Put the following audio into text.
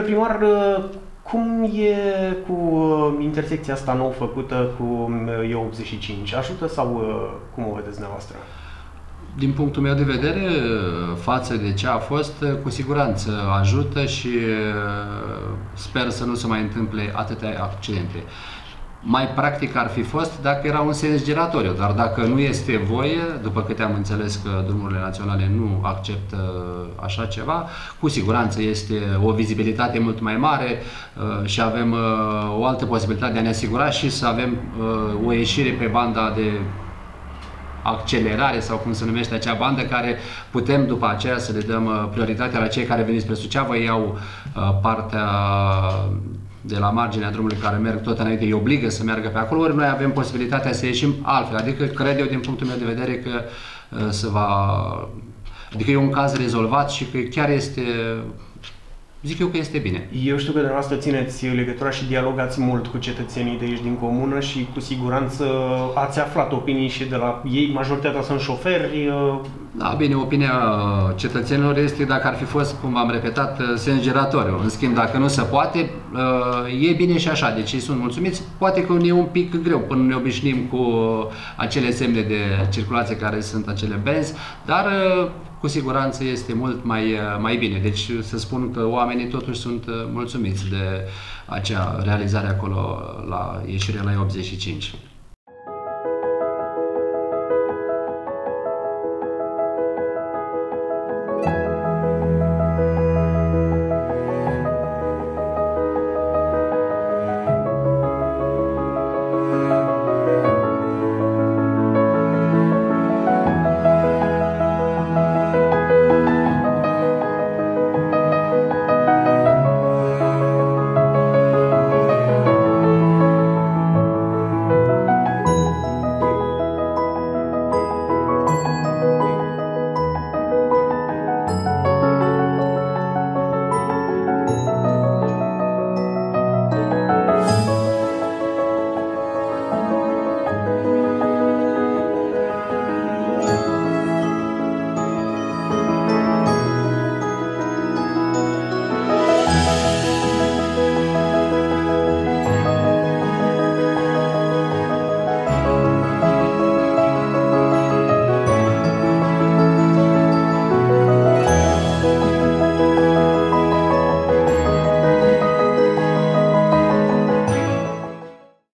primar, cum e cu intersecția asta nou făcută cu E85? Ajută sau cum o vedeți dumneavoastră? Din punctul meu de vedere, față de ce a fost, cu siguranță ajută și sper să nu se mai întâmple atâtea accidente. Mai practic ar fi fost dacă era un sens giratoriu, dar dacă nu este voie, după câte am înțeles că drumurile naționale nu acceptă așa ceva, cu siguranță este o vizibilitate mult mai mare și avem o altă posibilitate de a ne asigura și să avem o ieșire pe banda de accelerare sau cum se numește acea bandă, care putem după aceea să le dăm prioritatea la cei care vin spre Suceava, iau partea de la marginea drumului care merg tot înainte, îi obligă să meargă pe acolo, ori noi avem posibilitatea să ieșim altfel. Adică cred eu din punctul meu de vedere că adică e un caz rezolvat și că chiar este, zic eu că este bine. Eu știu că dumneavoastră țineți legătura și dialogați mult cu cetățenii de aici din comună și cu siguranță ați aflat opinii și de la ei, majoritatea sunt șoferi. Da, bine, opinia cetățenilor este dacă ar fi fost, cum am repetat, sens giratoriu. În schimb, dacă nu se poate, e bine și așa, deci ei sunt mulțumiți. Poate că e un pic greu până ne obișnim cu acele semne de circulație care sunt acele benzi, dar cu siguranță este mult mai bine. Deci să spun că oamenii totuși sunt mulțumiți de acea realizare acolo la ieșirea la E85.